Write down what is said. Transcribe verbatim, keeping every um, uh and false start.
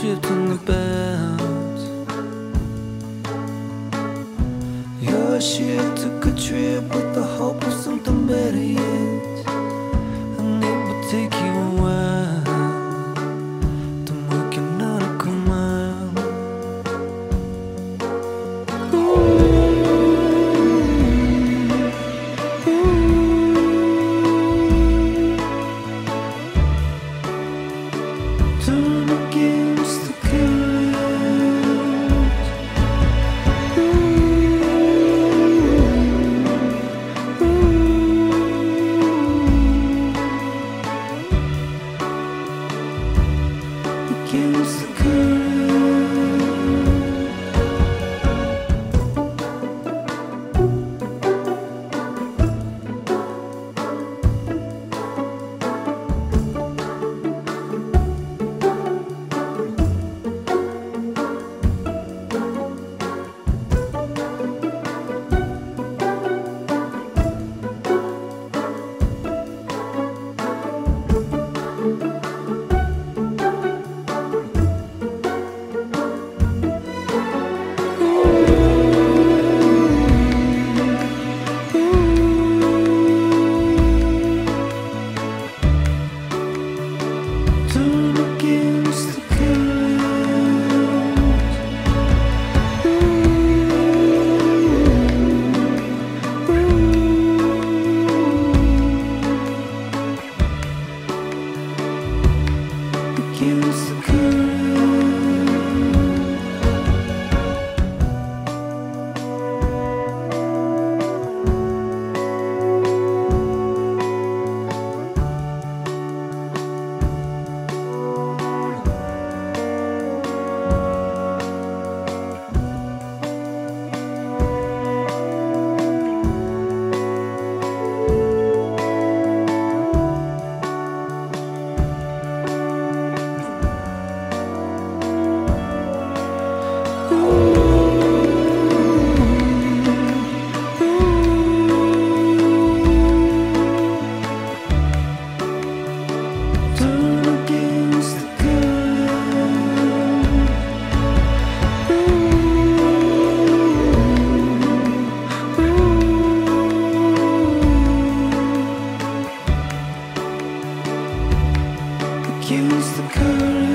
shipped in the bows. Your ship took a trip with the hope of something better yet, and it would take you a while to make an nautical mile. Turn against the current. Against the current. Turn against the current. Against the current. Turn against the current. Against the current.